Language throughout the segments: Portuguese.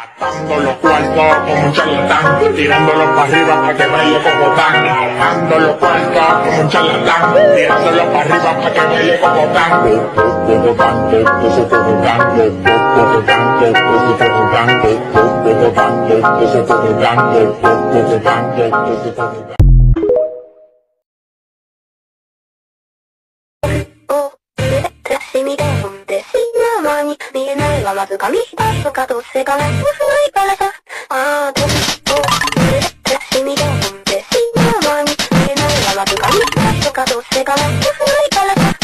Gastando los cuartos como un charlatán, tirándolos para arriba para que baile Cocotán. Gastando los cuartos como un charlatán, tirándolos para arriba para que baile Cocotán. Cocotán, Cocotán,見えないはまず紙一つとかどうせかないとしないからさあーでもしみでほんでしまに見えないはまず紙一つとかどうせかないとしないからさ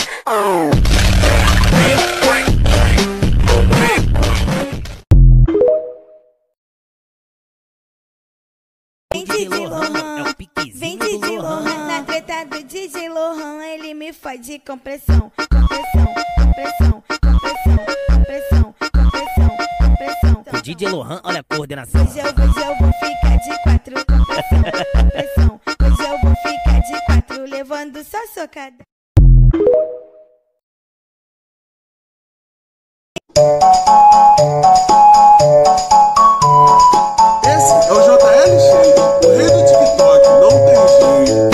Vem DJ Lohan, vem DJ Lohan, na treta do DJ Lohan, ele me fode com pressão, com pressão, com pressão, com pressão, com pressão, com pressão, com pressão. O DJ Lohan, olha a coordenação. Hoje eu vou ficar de quatro com pressão, com pressão. Hoje eu vou ficar de quatro levando só socada. Esse é o JL Shade, o rei do TikTok, não tem jeito.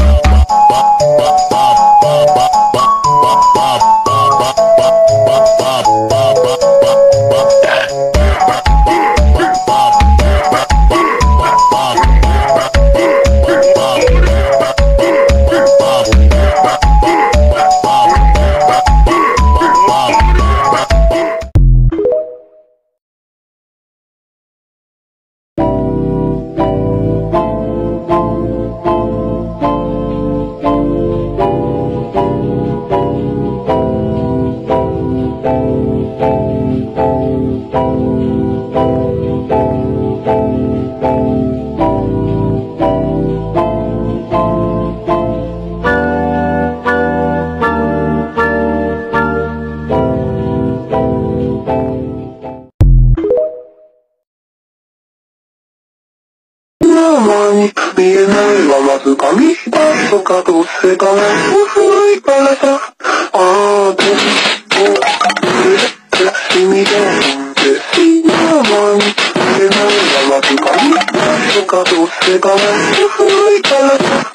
見えないはまず紙一つとかどうせかないとしないからさあーでもしみでほんでしまに見えないはまず紙一つとかどうせかないとしないからさ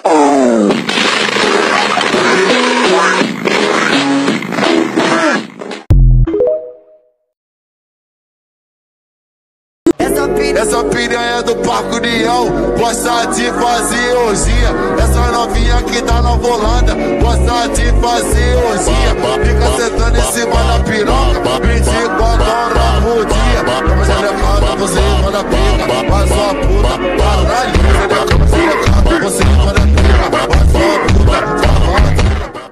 Essa piranha do Parque União gosta de fazer orgia. Essa novinha que tá na volanda gosta de fazer orgia. Fica sentando em cima da piroca, 24 horas por dia. Como você levanta, você manda pica, vai sua puta, caralho. Você levanta, você manda pica, vai sua puta, caralho.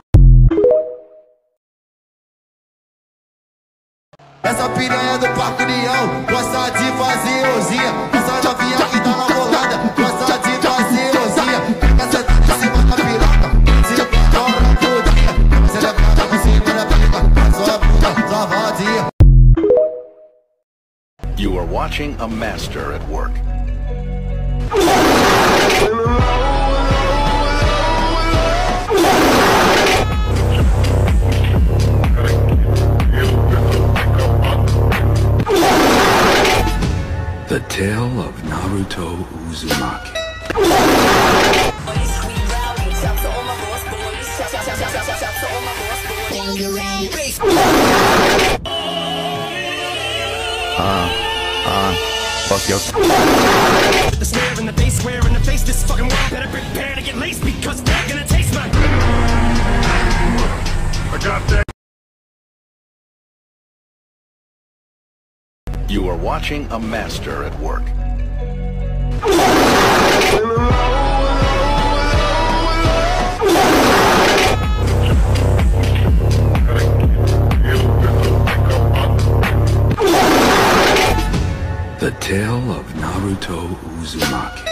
Essa piranha do Parque União gosta de fazer orgia. Essa novinha que tá na bolada gosta de fazer orgia. Fica sentado em cima da piroca, 24 horas por dia. Você levanta por cima da pica, sua puta, sua vadia. You are watching a master at work. The Tale of Naruto Uzumaki. Fuck you. The snare in the bass, square in the face, this fucking world better prepare to get laced because they're gonna taste my. I got that. You are watching a master at work. The Tale of Naruto Uzumaki.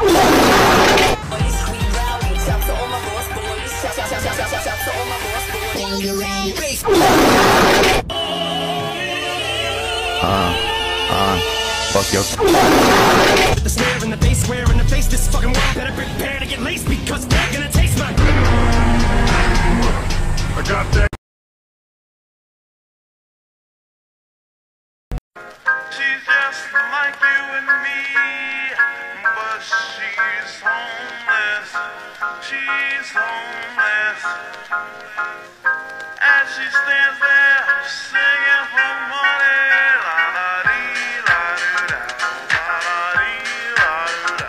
Fuck you. The snare in the bass, square in the face, this fucking world better prepare to get laced because they're gonna taste my. I got that. She's just like like you and me, but she's homeless. She's homeless. As she stands there singing for money, la la dee la doo da, la la dee la doo da.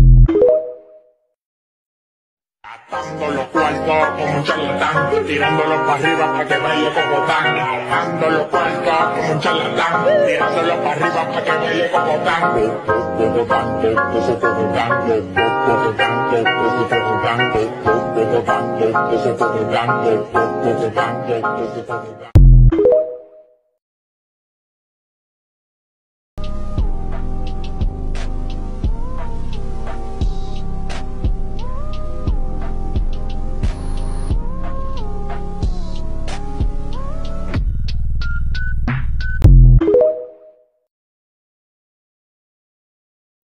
Gastando los cuartos como un charlatán, tirándolos para arriba para que baile como tan. Gastando los cuartos como un charlatán, tirándolos para arriba para que baile como tan. Bogotá,